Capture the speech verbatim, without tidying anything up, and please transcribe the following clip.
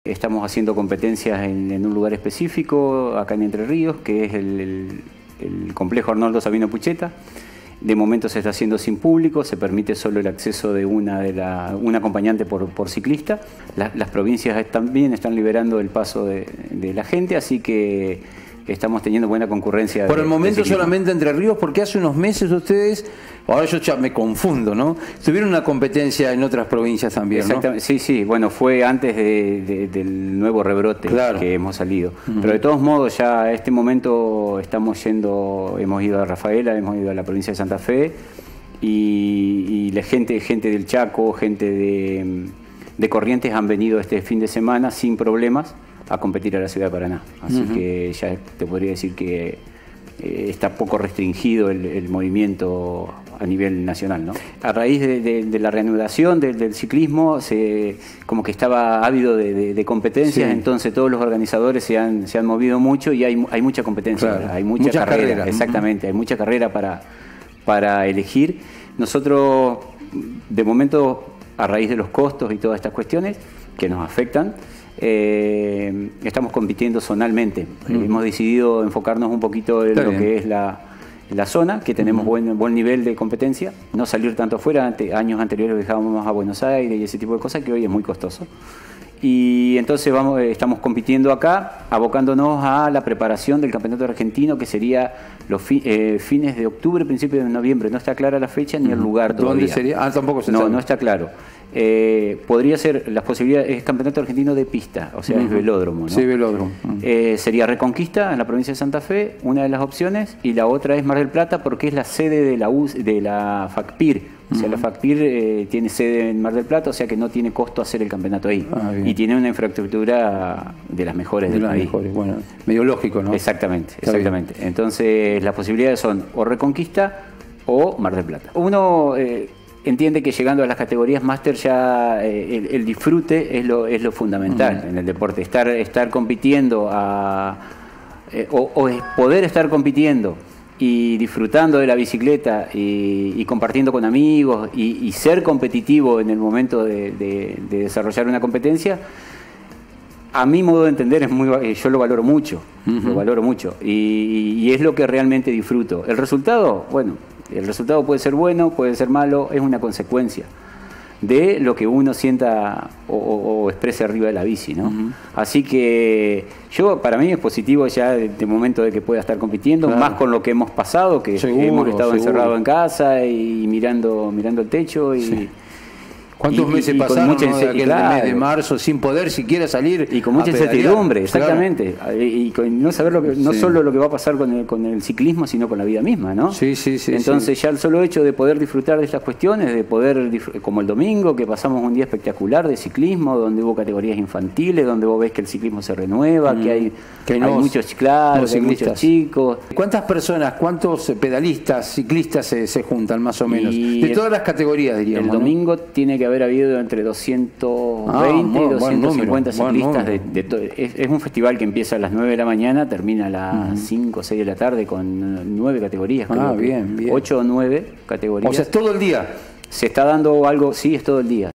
Estamos haciendo competencias en, en un lugar específico, acá en Entre Ríos, que es el, el, el complejo Arnoldo Sabino Pucheta. De momento se está haciendo sin público, se permite solo el acceso de una, de la, un acompañante por, por ciclista. La, las provincias también están liberando el paso de, de la gente, así que estamos teniendo buena concurrencia. Por de, el momento de solamente Entre Ríos, porque hace unos meses ustedes, ahora yo ya me confundo, ¿no? Tuvieron una competencia en otras provincias también, ¿no? Exactamente, sí, sí, bueno, fue antes de, de, del nuevo rebrote claro. que hemos salido. Uh-huh. Pero de todos modos, ya a este momento estamos yendo, hemos ido a Rafaela, hemos ido a la provincia de Santa Fe, y, y la gente, gente del Chaco, gente de, de Corrientes han venido este fin de semana sin problemas a competir a la ciudad de Paraná. Así uh-huh. que ya te podría decir que eh, está poco restringido el, el movimiento a nivel nacional, ¿no? A raíz de, de, de la reanudación de, del ciclismo, se, como que estaba ávido de, de, de competencias, sí. entonces todos los organizadores se han, se han movido mucho y hay, hay mucha competencia, claro. hay mucha Muchas carrera, carreras. Exactamente, uh-huh. hay mucha carrera para, para elegir. Nosotros, de momento, a raíz de los costos y todas estas cuestiones que nos afectan, Eh, estamos compitiendo zonalmente. Mm. Hemos decidido enfocarnos un poquito en Está lo bien. que es la, la zona, que tenemos mm. buen, buen nivel de competencia, no salir tanto afuera. Ante, años anteriores viajábamos a Buenos Aires y ese tipo de cosas que hoy es muy costoso. Y entonces vamos, estamos compitiendo acá, abocándonos a la preparación del campeonato argentino, que sería los fi, eh, fines de octubre, principios de noviembre. No está clara la fecha ni el lugar todavía. ¿Dónde sería? Ah, tampoco se No, sabe. no está claro. Eh, podría ser, las posibilidades, es campeonato argentino de pista, o sea, uh-huh. es velódromo, ¿no? Sí, velódromo. Uh-huh. eh, sería Reconquista en la provincia de Santa Fe, una de las opciones, y la otra es Mar del Plata, porque es la sede de la, U, de la FACPIR. O sea, uh-huh. la FACPIR eh, tiene sede en Mar del Plata, o sea que no tiene costo hacer el campeonato ahí. Ah, y tiene una infraestructura de las mejores de del país. Mejores. Bueno, medio lógico, ¿no? Exactamente, Está exactamente. Bien. Entonces, las posibilidades son o Reconquista o Mar del Plata. Uno eh, entiende que llegando a las categorías máster ya eh, el, el disfrute es lo, es lo fundamental uh-huh. en el deporte. Estar, estar compitiendo a, eh, o, o poder estar compitiendo y disfrutando de la bicicleta y, y compartiendo con amigos y, y ser competitivo en el momento de, de, de desarrollar una competencia, a mi modo de entender es muy, yo lo valoro mucho, uh-huh. lo valoro mucho y, y es lo que realmente disfruto. El resultado, bueno, el resultado puede ser bueno, puede ser malo, es una consecuencia de lo que uno sienta o, o, o exprese arriba de la bici, ¿no? Uh-huh. Así que yo, para mí es positivo ya de, de momento de que pueda estar compitiendo, claro. más con lo que hemos pasado, que seguro, hemos estado seguro. encerrados en casa y mirando, mirando el techo y... Sí. ¿Cuántos y, meses y pasaron con mucha ¿no? de aquel claro. mes de marzo sin poder siquiera salir y con mucha incertidumbre, exactamente, claro. y, y con no saber lo que no sí. solo lo que va a pasar con el, con el ciclismo, sino con la vida misma, ¿no? Sí, sí, sí. Entonces sí. ya el solo hecho de poder disfrutar de estas cuestiones, de poder como el domingo que pasamos un día espectacular de ciclismo, donde hubo categorías infantiles, donde vos ves que el ciclismo se renueva, mm. que hay, que hay, hay nos, muchos claros, hay muchos chicos. ¿Cuántas personas, cuántos pedalistas, ciclistas se, se juntan más o menos? Y de todas las categorías, diríamos. El domingo ¿no? tiene que haber habido entre doscientos veinte y doscientos cincuenta ciclistas. De, de to, es, es un festival que empieza a las nueve de la mañana, termina a las uh-huh. cinco o seis de la tarde con nueve categorías. Ah, bien, bien. ocho o nueve categorías. O sea, es todo el día. Se está dando algo, sí, es todo el día.